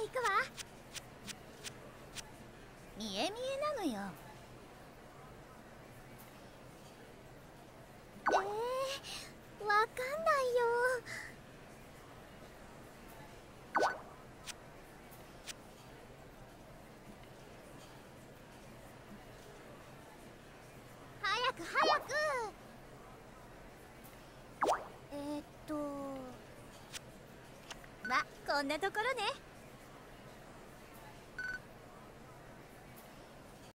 くわ。見え見えなのよ。わかんないよ。早く早く。ま、こんなところね。